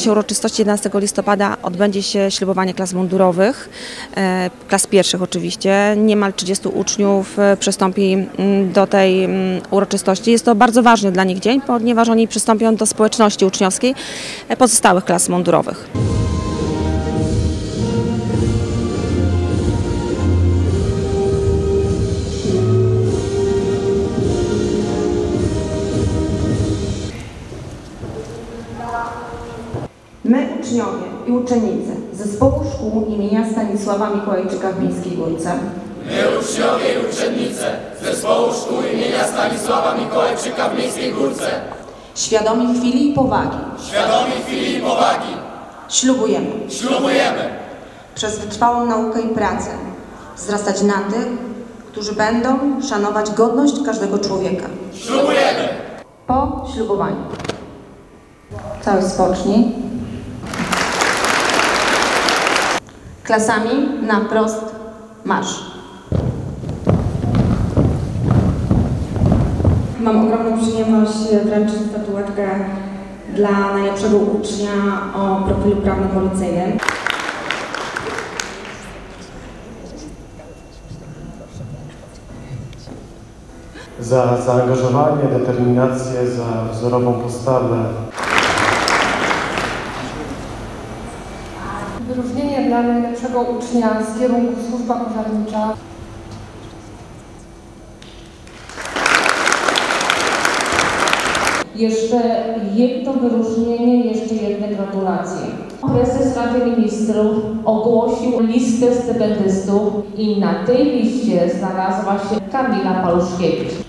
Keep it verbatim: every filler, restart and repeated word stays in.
czasie uroczystości jedenastego listopada odbędzie się ślubowanie klas mundurowych, klas pierwszych oczywiście. Niemal trzydziestu uczniów przystąpi do tej uroczystości. Jest to bardzo ważny dla nich dzień, ponieważ oni przystąpią do społeczności uczniowskiej pozostałych klas mundurowych. My, uczniowie i uczennice Zespołu Szkół imienia Stanisława Mikołajczyka w Miejskiej Górce. My, uczniowie i uczennice Zespołu Szkół imienia Stanisława Mikołajczyka w Miejskiej Górce. Świadomi chwili i powagi. Świadomi chwili i powagi. Ślubujemy. Ślubujemy. Przez wytrwałą naukę i pracę wzrastać na tych, którzy będą szanować godność każdego człowieka. Ślubujemy. Po ślubowaniu. Cały spocznij. Klasami na wprost marsz. Mam ogromną przyjemność wręczyć statuetkę dla najlepszego ucznia o profilu prawno-policyjnym. Za zaangażowanie, determinację, za wzorową postawę. Wyróżnienie dla najlepszego ucznia z kierunku służba pożarnicza. Jeszcze jedno wyróżnienie, jeszcze jedne gratulacje. Prezes Rady Ministrów ogłosił listę stypendystów i na tej liście znalazła się Kamila Paluszkiewicz.